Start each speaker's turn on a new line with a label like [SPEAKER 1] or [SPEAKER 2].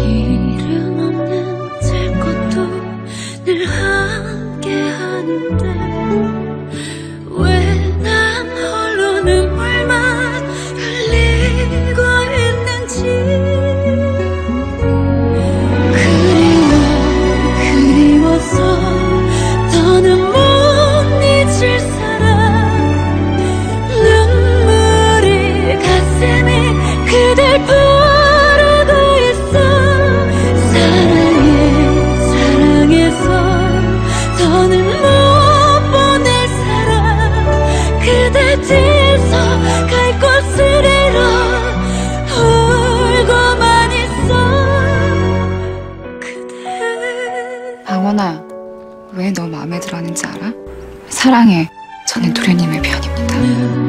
[SPEAKER 1] 이름 없는 들꽃도 늘 함께 하는데 왜 난 홀로 눈물만 흘리고 있는지. 그리워서 더는 못 잊을 사람. 눈물이 가슴에 그댈 부르고 있어. 사랑해서 더는 못 보낼 사람. 그대 뒤에서 갈 곳을 잃어 울고만 있어. 그대.
[SPEAKER 2] 방원아, 왜 너 마음에 들었는지 알아? 사랑해. 저는 도련님의 편입니다.